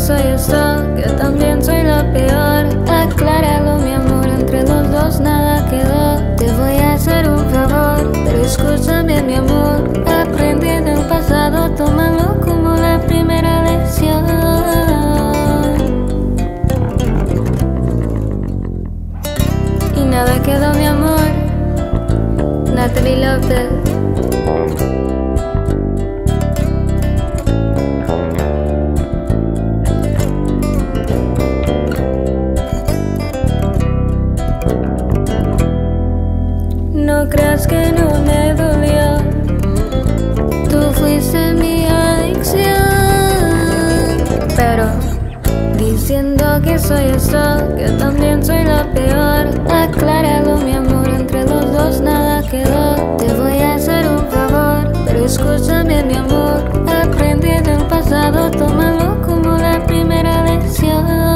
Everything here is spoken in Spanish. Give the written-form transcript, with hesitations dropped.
soy esto, que también soy la peor. Acláralo, mi amor, entre los dos nada quedó. Te voy a hacer un favor, pero escúchame, mi amor. Aprendí del pasado, tómalo como la primera lección. Y nada quedó, mi amor. Natalie Lopez. No creas que no me dolió, tú fuiste mi adicción. Pero diciendo que soy esto, que también soy la peor. Acláralo, mi amor, entre los dos nada quedó. Te voy a hacer un favor, pero escúchame, mi amor. Aprendí del pasado, tómalo como la primera lección.